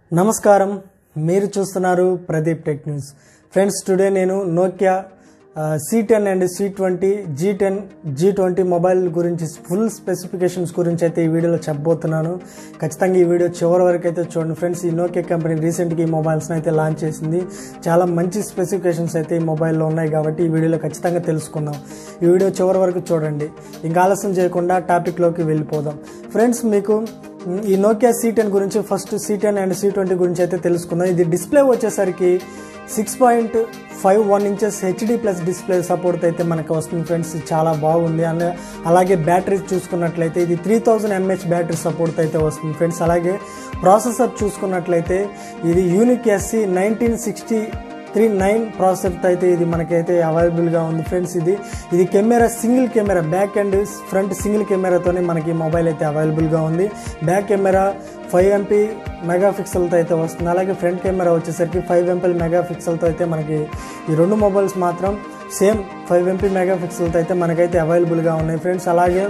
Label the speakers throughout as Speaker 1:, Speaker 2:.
Speaker 1: నమస్కారం మీరు చూస్తున్నారు Pradeep tech news friends today నేను Nokia C10 and C20 G10 G20 mobile గురించి ఫుల్ స్పెసిఫికేషన్స్ గురించి అయితే ఈ వీడియోలో చెప్పబోతున్నాను ఖచ్చితంగా ఈ వీడియో చివరి వరకు అయితే చూడండి ఫ్రెండ్స్ ఈ నోకియా కంపెనీ రీసెంట్గా ఈ మొబైల్స్ని అయితే లాంచ్ చేసింది చాలా మంచి స్పెసిఫికేషన్స్ అయితే ఈ మొబైల్లో ఉన్నాయి కాబట్టి ఈ వీడియోలో ఖచ్చితంగా తెలుసుకుందాం ఈ వీడియో చివరి వరకు చూడండి ఇంకా ఆలస్యం చేయకుండా టాపిక్లోకి వెళ్ళిపోదాం ఫ్రెండ్స్ మీకు ఈ నోకియా C10 గురించి ఫస్ట్ C10 అండ్ C20 గురించి అయితే తెలుసుకుందాం ఇది డిస్ప్లే వచ్చేసరికి 6.51 inches HD plus display support అయితే మనకు వస్తుంది ఫ్రెండ్స్ చాలా బాగుంది అలాగే బ్యాటరీ చూసుకున్నట్లయితే ఇది 3000 mAh బ్యాటరీ సపోర్ట్ అయితే వస్తుంది ఫ్రెండ్స్ అలాగే ప్రాసెసర్ చూసుకున్నట్లయితే ఇది యూనిక్ SC19639 ప్రాసెసర్ అయితే ఇది మనకైతే అవైలబుల్గా ఉంది ఫ్రెండ్స్ ఇది camera single camera back and front single కెమెరాతోనే మనకి మొబైల్ అయితే అవైలబుల్గా ఉంది బ్యాక్ కెమెరా 5MP మెగాపిక్సెల్తో అయితే వస్తుంది అలాగే ఫ్రంట్ కెమెరా వచ్చేసరికి 5MP మెగాపిక్సెల్తో అయితే మనకి ఈ రెండు మొబైల్స్ మాత్రం సేమ్ 5MP మెగాపిక్సెల్తో అయితే మనకైతే అవైలబుల్గా ఉన్నాయి ఫ్రెండ్స్ అలాగే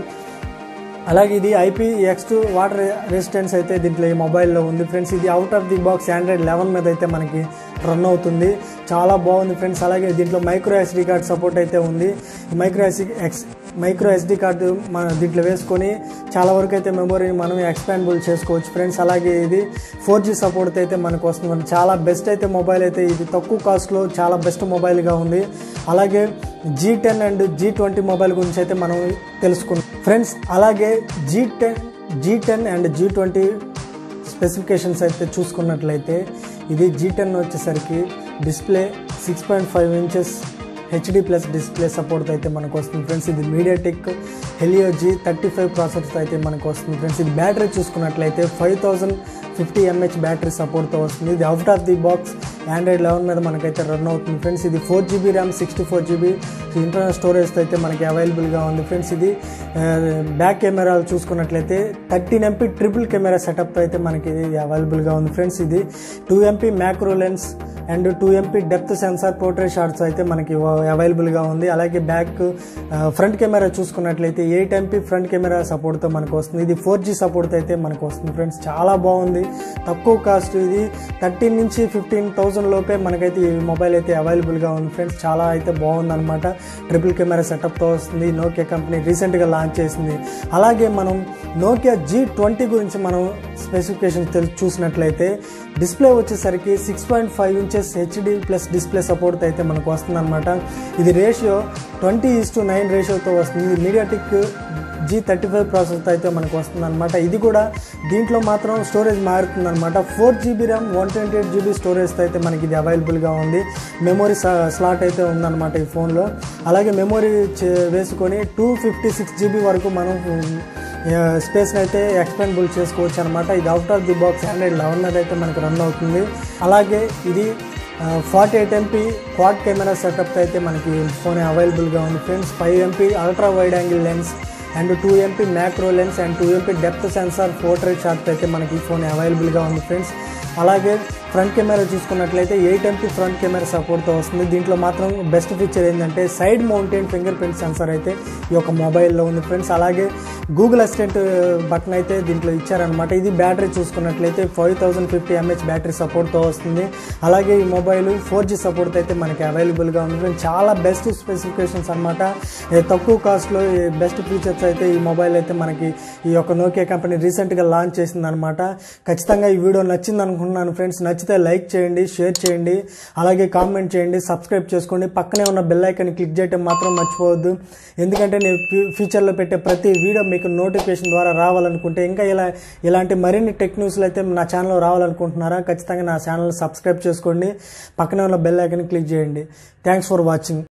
Speaker 1: ఇది IPX2 వాటర్ రెసిస్టెన్స్ అయితే దీంట్లో ఈ మొబైల్లో ఉంది ఫ్రెండ్స్ ఇది out of the box Android 11 మీద అయితే మనకి రన్ అవుతుంది చాలా బాగుంది ఫ్రెండ్స్ అలాగే దీంట్లో మైక్రో SD కార్డ్ సపోర్ట్ అయితే ఉంది మైక్రో SD కార్డు మన దీంట్లో వేసుకొని చాలా వరకు అయితే మెమొరీని మనం ఎక్స్పాండబుల్ చేసుకోవచ్చు ఫ్రెండ్స్ అలాగే ఇది 4G సపోర్ట్ అయితే మనకు వస్తుంది చాలా బెస్ట్ అయితే మొబైల్ అయితే ఇది తక్కువ కాస్ట్లో చాలా బెస్ట్ మొబైల్గా ఉంది అలాగే G10 అండ్ G20 మొబైల్ గురించి అయితే మనం తెలుసుకున్నాం ఫ్రెండ్స్ అలాగే G10 అండ్ G20 స్పెసిఫికేషన్స్ అయితే చూసుకున్నట్లయితే ఇది G10 వచ్చేసరికి display 6.5 inches HD plus display support అయితే మనకు వస్తుంది ఫ్రెండ్స్ ఇది MediaTek Helio G35 ప్రాసెసర్ అయితే మనకు వస్తుంది ఫ్రెండ్స్ ఇది బ్యాటరీ చూసుకున్నట్లయితే 5050 mAh బ్యాటరీ సపోర్ట్తో వస్తుంది ఇది out of the box Android 11 మీద మనకైతే రన్ అవుతుంది ఫ్రెండ్స్ ఇది 4GB RAM 64GB ఇంటర్నల్ స్టోరేజ్తో అయితే మనకి అవైలబుల్గా ఉంది ఫ్రెండ్స్ ఇది బ్యాక్ కెమెరాలు చూసుకున్నట్లయితే 13MP ట్రిపుల్ కెమెరా సెటప్తో అయితే మనకి అవైలబుల్గా ఉంది ఫ్రెండ్స్ ఇది 2MP macro lens and 2MP depth sensor portrait shots అయితే మనకి అవైలబుల్గా ఉంది అలాగే ఫ్రంట్ కెమెరా చూసుకున్నట్లయితే 8MP ఫ్రంట్ కెమెరా సపోర్ట్తో మనకు వస్తుంది ఇది 4G సపోర్ట్ అయితే మనకు వస్తుంది ఫ్రెండ్స్ చాలా బాగుంది తక్కువ కాస్ట్ ఇది 13 నుంచి 15,000 లోపే మనకైతే ఈ మొబైల్ అయితే అవైలబుల్గా ఉంది ఫ్రెండ్స్ చాలా అయితే బాగుంది అనమాట ట్రిపుల్ కెమెరా సెటప్తో వస్తుంది నోకియా కంపెనీ రీసెంట్గా లాంచ్ చేసింది అలాగే మనం నోకియా G20 గురించి మనం స్పెసిఫికేషన్స్ చూసినట్లయితే డిస్ప్లే వచ్చేసరికి 6.5 inches HD plus display support అయితే మనకు వస్తుంది అనమాట ఇది రేషియో 20:9 రేషియోతో వస్తుంది ఇది MediaTek G35 ప్రాసెసర్తో అయితే మనకు వస్తుంది అనమాట ఇది కూడా దీంట్లో మాత్రం స్టోరేజ్ మారుతుంది అనమాట 4GB RAM 128GB స్టోరేజ్తో అయితే మనకి ఇది అవైలబుల్గా ఉంది మెమొరీ స్లాట్ అయితే ఉందన్నమాట ఈ ఫోన్లో అలాగే మెమొరీ వేసుకొని 256GB వరకు మనం స్పేస్ని అయితే ఎక్స్పాండబుల్ చేసుకోవచ్చు అనమాట ఇది out of the box Android 11 మీద అయితే మనకు రన్ అవుతుంది అలాగే ఇది 48MP క్వాడ్ కెమెరా సెటప్ అయితే మనకి ఫోన్ అవైలబుల్గా ఉంది friends 5MP ultra wide angle lens and 2MP macro lens and 2MP depth sensor portrait shot అయితే మనకి ఈ ఫోన్ అవైలబుల్గా ఉంది ఫ్రెండ్స్ అలాగే ఫ్రంట్ కెమెరా చూసుకున్నట్లయితే 8MP ఫ్రంట్ కెమెరా సపోర్ట్తో వస్తుంది దీంట్లో మాత్రం బెస్ట్ ఫీచర్ ఏంటంటే side mounted fingerprint sensor అయితే ఈ యొక్క మొబైల్లో ఉంది ఫ్రెండ్స్ అలాగే గూగుల్ అసిస్టెంట్ బటన్ అయితే దీంట్లో ఇచ్చారనమాట ఇది బ్యాటరీ చూసుకున్నట్లయితే 5050 mAh బ్యాటరీ సపోర్ట్తో వస్తుంది అలాగే ఈ మొబైల్ 4G సపోర్ట్ అయితే మనకి అవైలబుల్గా ఉంది ఫ్రెండ్స్ చాలా బెస్ట్ స్పెసిఫికేషన్స్ అనమాట తక్కువ కాస్ట్లో బెస్ట్ ఫీచర్స్ అయితే ఈ మొబైల్ అయితే మనకి ఈ యొక్క నోకియా కంపెనీ రీసెంట్గా లాంచ్ చేసిందనమాట ఖచ్చితంగా ఈ వీడియో నచ్చింది అనుకుంటున్నాను ఫ్రెండ్స్ నచ్చితే లైక్ చేయండి షేర్ చేయండి అలాగే కామెంట్ చేయండి సబ్స్క్రైబ్ చేసుకోండి పక్కనే ఉన్న బెల్ ఐకాన్ క్లిక్ చేయడం మాత్రం మర్చిపోవద్దు ఎందుకంటే నేను ఫ్యూచర్లో పెట్టే ప్రతి వీడియో మీకు నోటిఫికేషన్ ద్వారా రావాలనుకుంటే ఇంకా ఇలాంటి మరిన్ని టెక్ న్యూస్లు అయితే నా ఛానల్లో రావాలనుకుంటున్నారా ఖచ్చితంగా నా ఛానల్ సబ్స్క్రైబ్ చేసుకోండి పక్కనే ఉన్న బెల్ ఐకాన్ క్లిక్ చేయండి థ్యాంక్స్ ఫర్ వాచింగ్